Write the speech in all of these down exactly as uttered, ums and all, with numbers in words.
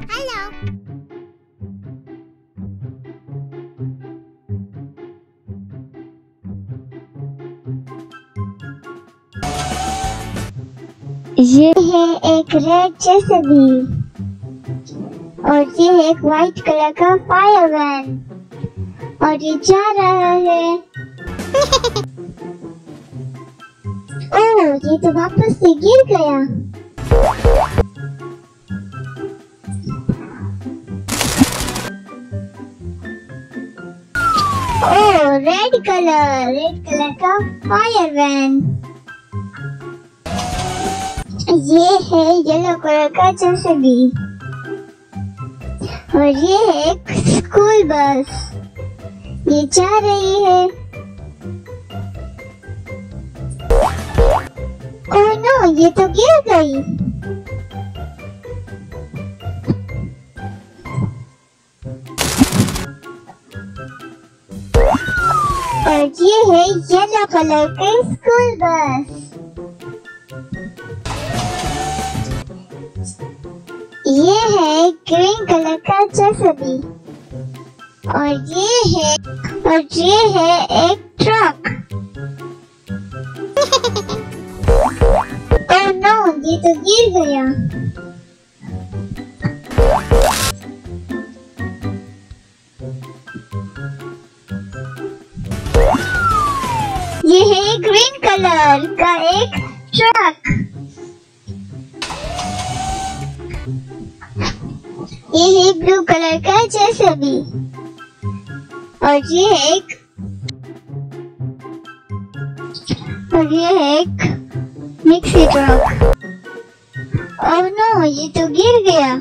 Hello. ये है एक रेड जेसीबी और ये एक व्हाइट कलर का फायर वैन और ये जा रहा है। ओह, ये तो वापस से गिर गया। Oh, red colour red colour का फायर वैन। ये है येलो कलर का जेसीबी और ये है एक स्कूल बस, ये जा रही है। ओह नो, ये तो गिर गई। और ये है येलो कलर का स्कूल बस। ये है ग्रीन कलर का जेसीबी और ये है और ये है एक ट्रक। ओह नो, ये तो गिर गया। ये है ग्रीन कलर का एक ट्रक। ये है ब्लू कलर का जेसीबी और ये एक और ये एक मिक्सी ट्रक। ओह नो, ये तो गिर गया।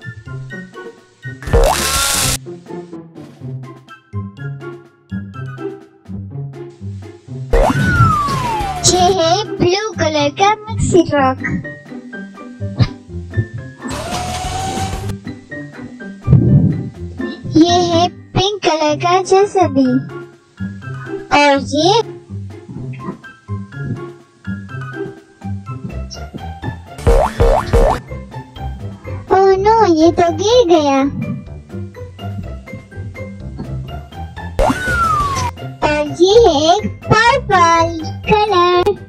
ये है ब्लू कलर का मिक्सी ट्रक। ये है पिंक कलर का जेसीबी और ये ओह नो, ये तो गिर गया। और ये है पर्पल कलर।